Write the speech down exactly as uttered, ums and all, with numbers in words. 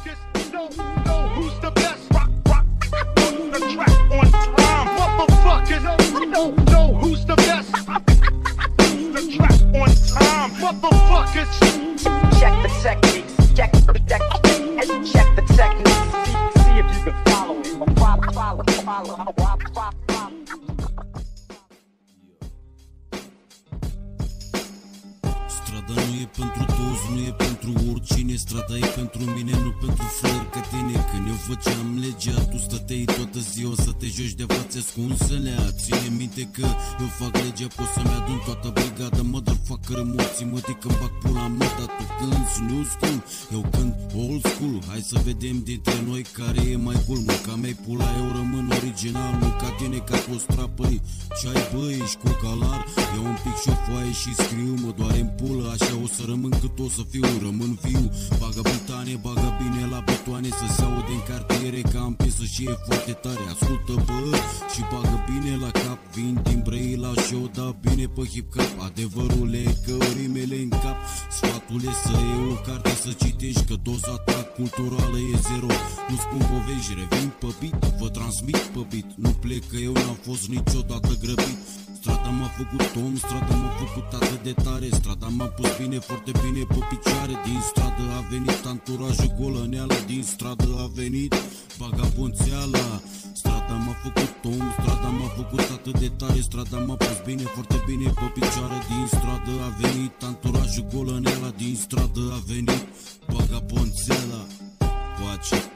motherfuckers know, know who's the best. Rock, rock, on the track on time. Motherfuckers know, know who's the best. The track on time. Motherfuckers. Check the techniques. Check the check, check the techniques. See, see if you can follow it. Follow, follow, follow, follow, follow. Strada nu e pentru toți, nu e pentru oricine. Strada e pentru mine, nu pentru flări ca tine. Când eu făceam legea, tu stăteai toată ziua să te joci de fațe ascunselea. Ține minte că eu fac legea, pot să-mi adun toată brigada. Motherfucker, emoții, mă, de când bag pula mă. Dar tu cânti new school, eu cânt old school. Hai să vedem dintre noi care e mai cool. Mă, ca mea pula, eu rămân original. Nu ca tine, ca poți trapări. Ce ai, bă, ești cu calar? Iau un pic și o foaie și scriu. Mă doare în pulă, așa o să rămân cât o să fiu. Rămân viu, bagă butane, bagă bine la butoane. Să se aude în cartiere că am piesă și e foarte tare. Ascultă, bă, și bagă bine la cap. Vin din Brăila și o da bine pe hip-hop. Adevărul e că rimele în cap. Sfatul e să iei o carte să citești, că doza ta culturală e zero. Nu spun povești, revin pe beat, vă transmit pe beat. Nu plec că eu n-am fost niciodată grăbit. Strada m-a făcut om, strada m-a făcut atât de tare. Strada m-a pus bine, foarte bine pe picioare. Din stradă a venit anturajul golăneală. Din stradă a venit vagabonțeala. Strada m-a făcut om, strada m-a făcut atât de tare. Strada m-a pus bine, foarte bine pe picioare. Din stradă a venit anturajul golăneala. Din stradă a venit vagabonțeala. Pace.